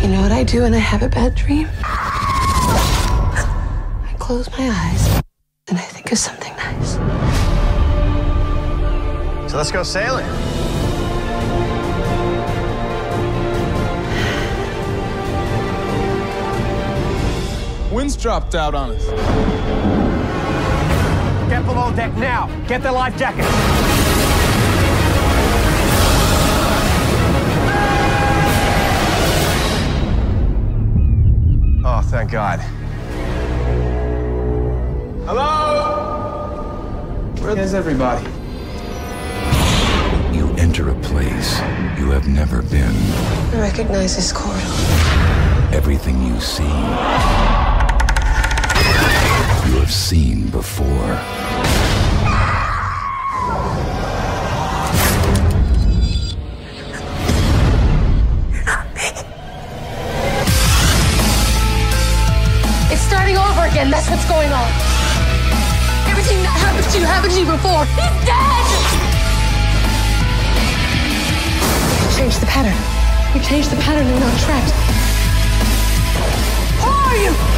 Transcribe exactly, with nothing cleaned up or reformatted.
You know what I do when I have a bad dream? I close my eyes and I think of something nice. So let's go sailing. Wind's dropped out on us. Get below deck now. Get the life jacket. Oh, thank God. Hello? Where is everybody? You enter a place you have never been. I recognize this corridor. Everything you see, you have seen before. It's starting over again. That's what's going on. Everything that happened to you happened to you before. He's dead! Change the pattern. We changed the pattern and we're not trapped. Who are you?